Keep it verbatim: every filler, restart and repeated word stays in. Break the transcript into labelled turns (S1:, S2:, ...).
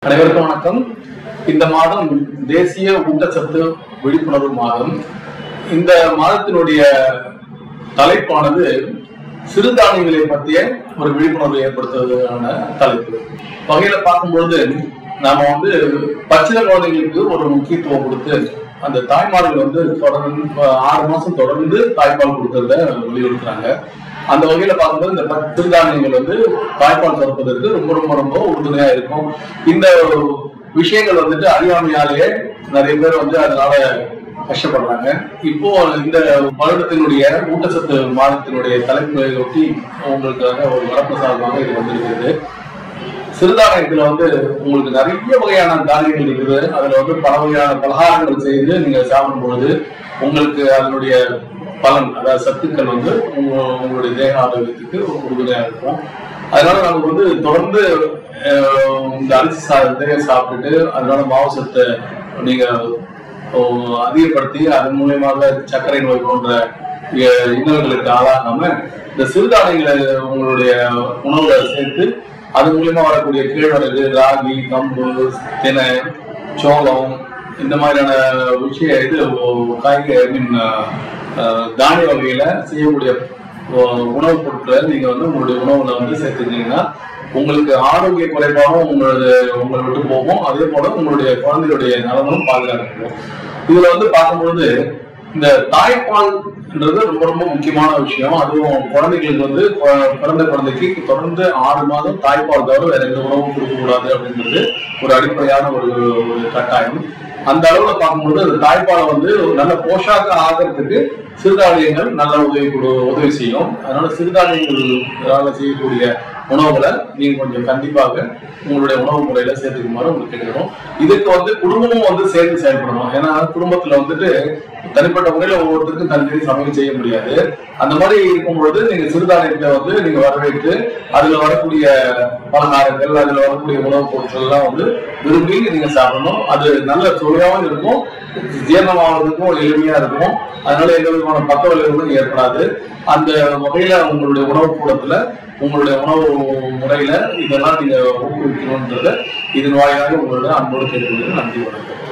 S1: அனைவருக்கும் வணக்கம். இந்த மாதம் தேசிய ஊட்டச்சத்து விழிப்புணர்வு மாதம். இந்த மாதத்தினுடைய தலைப்பானது சிறுதானியங்களை பற்றிய ஒரு விழிப்புணர்வு ஏற்படுத்துவதற்கான தலைப்பு. வகையில பார்க்கும்பொழுது நாம வந்து பச்சிள குழந்தைகளுக்கு ஒரு முக்கியத்துவம் கொடுத்து அந்த தாய்மார்கள் வந்து தொடர்ந்து ஆறு மாசம் தொடர்ந்து தாய்ப்பால் கொடுக்கறத வலியுறுத்துறாங்க. அந்த வகையில பார்க்கும்போது இந்த சிறுதானியங்கள் வந்து தாய்ப்பால் சுரப்பதற்கு ரொம்ப ரொம்ப ரொம்ப உறுதுணையா இருக்கும். இந்த விஷயங்கள் வந்துட்டு அறியாமையாலேயே நிறைய பேர் வந்து அதனால கஷ்டப்படுறாங்க. இப்போ இந்த வருடத்தினுடைய ஊட்டச்சத்து மாதத்தினுடைய தலைப்பை ஒட்டி உங்களுக்காக ஒரு வரப்பிரசாதமாக இது வந்திருக்கிறது. சிறுதானியத்துல வந்து உங்களுக்கு நிறைய வகையான தானியங்கள் இருக்குது. அதுல வந்து பல வகையான பலகாரங்கள் செய்து நீங்க சாப்பிடும் பொழுது உங்களுக்கு அதனுடைய பலன், அதாவது சத்துக்கள் வந்து உங்க உங்களுடைய தேக ஆரோக்கியத்துக்கு உறுதுணையா இருக்கும். அதனால நமக்கு வந்து தொடர்ந்து இந்த அரிசி சாதத்தை சாப்பிட்டுட்டு அதனால மாவு சத்தை நீங்க அதிகப்படுத்தி அதன் மூலியமாக சர்க்கரை நோய் போன்ற இன்னல்களுக்கு ஆளாகாம இந்த சிறுதானியங்களை உங்களுடைய உணவுல சேர்த்து அது மூலியமா வரக்கூடிய கேழ்வரகு, ராகி, கம்பு, தினை, சோளம் இந்த மாதிரியான விஷய இது காய்கறி ஐ மீன் தானிய வகையில செய்யக்கூடிய உணவுப் பொருட்களை நீங்க வந்து உங்களுடைய உணவுல வந்து சேர்த்துக்கிட்டீங்கன்னா உங்களுக்கு ஆரோக்கிய குறைபாடும் உங்களோட உங்களை விட்டு போகும். அதே போல உங்களுடைய குழந்தைகளுடைய நலனும் பாதுகாக்கப்படும். இதுல வந்து பார்க்கும்பொழுது இந்த தாய்ப்பால்ன்றது ரொம்ப ரொம்ப முக்கியமான விஷயம். அதுவும் குழந்தைகளுக்கு வந்து பிறந்த குழந்தைக்கு தொடர்ந்து ஆறு மாதம் தாய்ப்பால் தவிர வேற எந்த உணவும் கொடுக்க கூடாது அப்படின்றது ஒரு அடிப்படையான ஒரு ஒரு கட்டாயம். அந்த அளவுல பார்க்கும்போது அந்த தாய்ப்பாலை வந்து நல்ல போஷாக்க ஆகிறதுக்கு சிறுதானியங்கள் நல்ல உதவி கொடு உதவி செய்யும். அதனால சிறுதானியங்களால் செய்யக்கூடிய உணவுகளை நீங்க கொஞ்சம் கண்டிப்பாக உங்களுடைய உணவு முறையில சேர்த்துக்குமாறு உங்களுக்கு கேட்கணும். இதுக்கு வந்து குடும்பமும் வந்து சேர்ந்து செயல்படணும். ஏன்னா குடும்பத்துல வந்துட்டு தனிப்பட்ட முறையில ஒவ்வொருத்தருக்கும் தனித்தனி சமையல் செய்ய முடியாது. அந்த மாதிரி இருக்கும்பொழுது நீங்க சிறுதானியத்தை வந்து நீங்க வரவேற்று அதுல வரக்கூடிய பலகாரங்கள், அதுல வரக்கூடிய உணவுப் பொருட்கள் எல்லாம் வந்து விரும்பி நீங்க சாப்பிடணும். அது நல்ல சுவையாகவும் இருக்கும், ஜீரணமாவதுக்கும் எளிமையா இருக்கும். அதனால எந்த விதமான பக்க விளைவுகளும் ஏற்படாது. அந்த வகையில உங்களுடைய உணவு கூடத்துல உங்களுடைய உணவு முறையில இதெல்லாம் நீங்க ஊக்குவிக்கணும்ன்றத இதன் வாயிலாக உங்களோட அன்போடு கேட்கிறது. நன்றி, வணக்கம்.